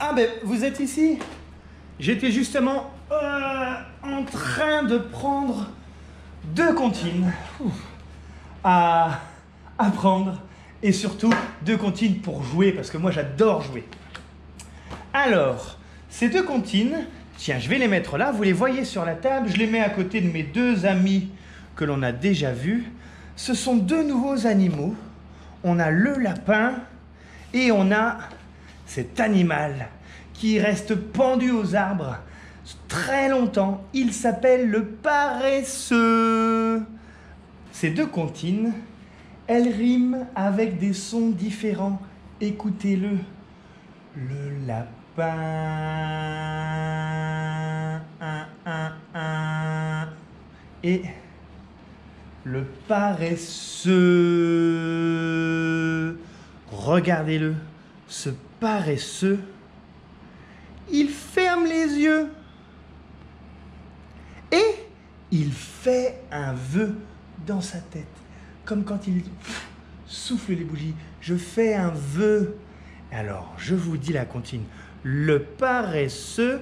Ah ben, vous êtes ici? J'étais justement en train de prendre 2 comptines à apprendre et surtout 2 comptines pour jouer parce que moi j'adore jouer. Alors, ces 2 comptines, tiens, je vais les mettre là, vous les voyez sur la table, je les mets à côté de mes 2 amis que l'on a déjà vus. Ce sont 2 nouveaux animaux. On a le lapin et on a cet animal qui reste pendu aux arbres très longtemps. Il s'appelle le paresseux. Ces 2 comptines, elles riment avec des sons différents. Écoutez-le. Le lapin, et le paresseux. Regardez-le, ce paresseux, il ferme les yeux et il fait un vœu dans sa tête, comme quand il souffle les bougies. Je fais un vœu. Alors, je vous dis la comptine. Le paresseux,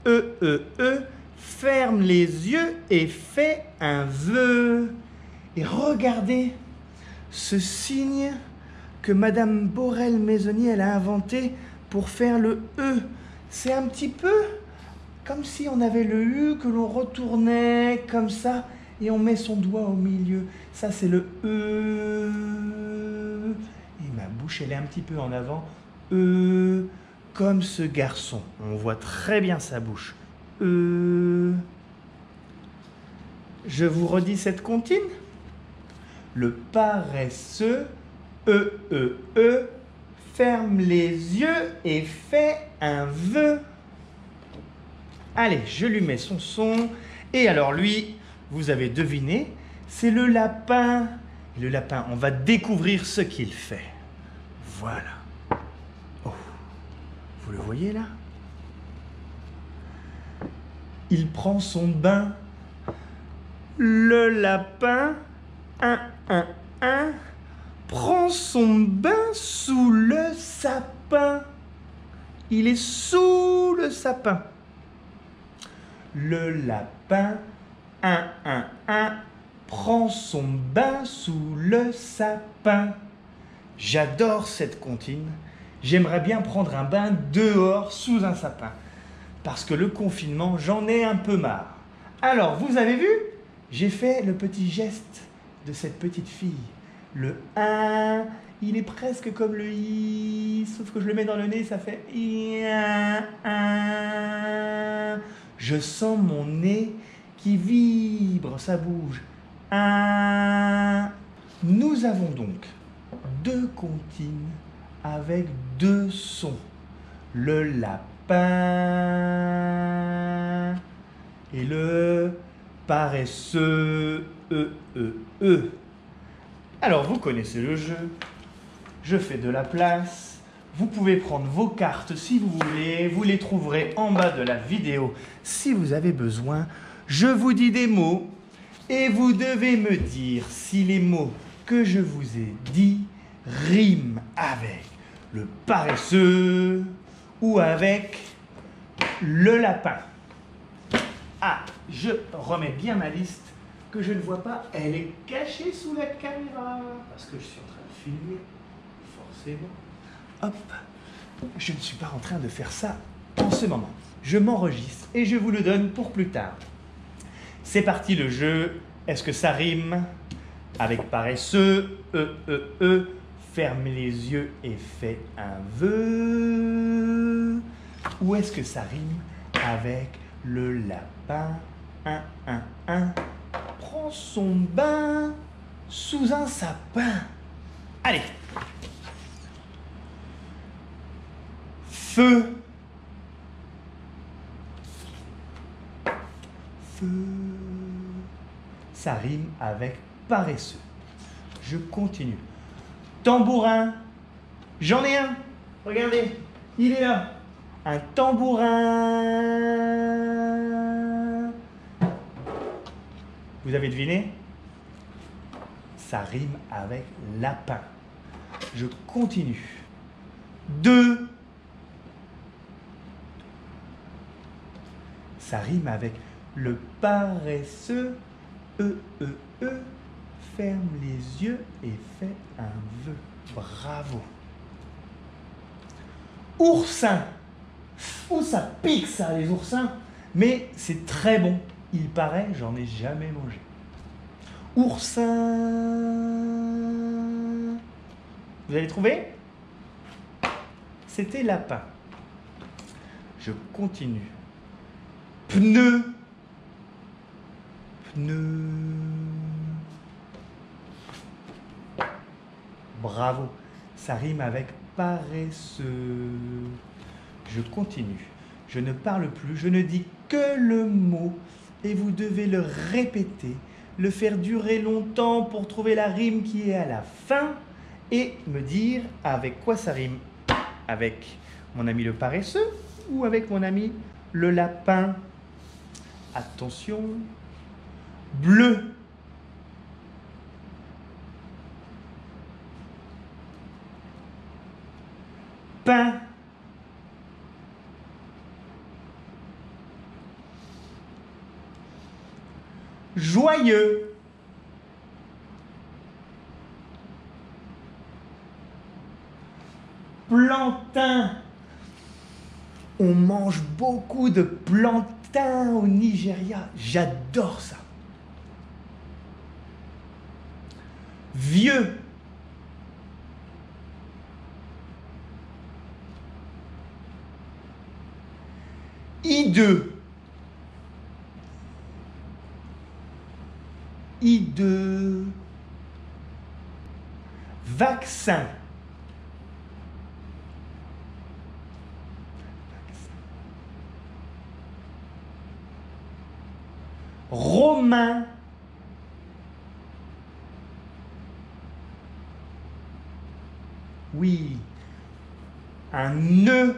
ferme les yeux et fait un vœu. Et regardez ce signe que Madame Borel-Maisonnier elle a inventé pour faire le E. C'est un petit peu comme si on avait le U que l'on retournait comme ça et on met son doigt au milieu. Ça, c'est le E. Et ma bouche, elle est un petit peu en avant. Comme ce garçon. On voit très bien sa bouche. Je vous redis cette comptine. Le paresseux, ferme les yeux et fait un vœu. Allez, je lui mets son son. Et alors lui, vous avez deviné, c'est le lapin. Et le lapin, on va découvrir ce qu'il fait. Voilà. Oh, vous le voyez là? Il prend son bain. Le lapin, prend son bain sous le sapin. Il est sous le sapin. Le lapin, prend son bain sous le sapin. J'adore cette comptine. J'aimerais bien prendre un bain dehors sous un sapin. Parce que le confinement, j'en ai un peu marre. Alors, vous avez vu? J'ai fait le petit geste de cette petite fille. Le 1, il est presque comme le I, sauf que je le mets dans le nez, ça fait I, 1. Je sens mon nez qui vibre, ça bouge. 1. Nous avons donc 2 comptines avec 2 sons. Le lapin et le paresseux. Alors, vous connaissez le jeu. Je fais de la place. Vous pouvez prendre vos cartes si vous voulez. Vous les trouverez en bas de la vidéo si vous avez besoin. Je vous dis des mots et vous devez me dire si les mots que je vous ai dit riment avec le paresseux ou avec le lapin. Ah, je remets bien ma liste que je ne vois pas. Elle est cachée sous la caméra parce que je suis en train de filmer, forcément. Hop, je ne suis pas en train de faire ça en ce moment. Je m'enregistre et je vous le donne pour plus tard. C'est parti le jeu. Est-ce que ça rime avec paresseux? Ferme les yeux et fais un vœu. Ou est-ce que ça rime avec le lapin? Prend son bain sous un sapin. Allez. Feu. Feu. Ça rime avec paresseux. Je continue. Tambourin. J'en ai un. Regardez, il est là. Un tambourin. Vous avez deviné? Ça rime avec lapin. Je continue. 2. ça rime avec le paresseux. Ferme les yeux et fais un vœu. Bravo. Oursin. Oh, ça pique ça, les oursins. Mais c'est très bon. Il paraît, j'en ai jamais mangé. Oursin. Vous avez trouvé? C'était lapin. Je continue. Pneu. Pneu. Bravo. Ça rime avec paresseux. Je continue. Je ne parle plus, je ne dis que le mot et vous devez le répéter, le faire durer longtemps pour trouver la rime qui est à la fin et me dire avec quoi ça rime. Avec mon ami le paresseux ou avec mon ami le lapin. Attention. Bleu. Pain. Joyeux. Plantain. On mange beaucoup de plantain au Nigeria. J'adore ça. Vieux. Hideux. Hideux. Vaccin. Romain. Oui. Un nœud.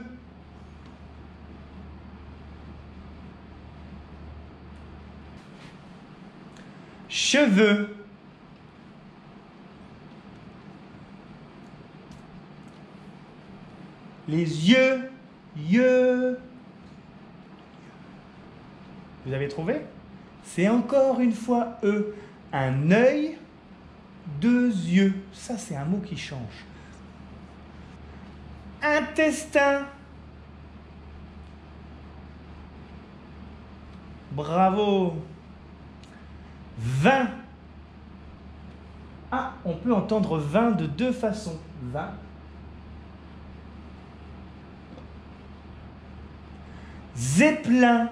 Cheveux. Les yeux. Yeux. Vous avez trouvé? C'est encore une fois eux. Un œil, deux yeux. Ça, c'est un mot qui change. Intestin. Bravo. Vin. Ah, on peut entendre vin de deux façons. Vin. Zeppelin.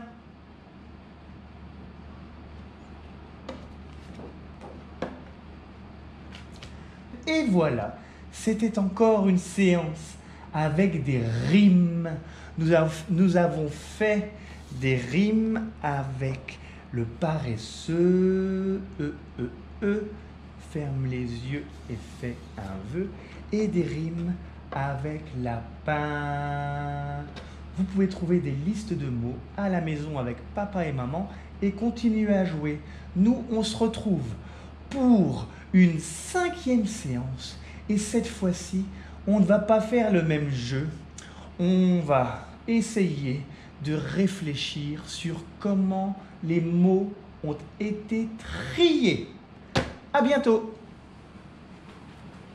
Et voilà, c'était encore une séance avec des rimes. Nous avons fait des rimes avec le paresseux, ferme les yeux et fais un vœu, et des rimes avec lapin. Vous pouvez trouver des listes de mots à la maison avec papa et maman et continuer à jouer. Nous, on se retrouve pour une 5e séance et cette fois-ci, on ne va pas faire le même jeu. On va essayer de réfléchir sur comment les mots ont été triés. À bientôt!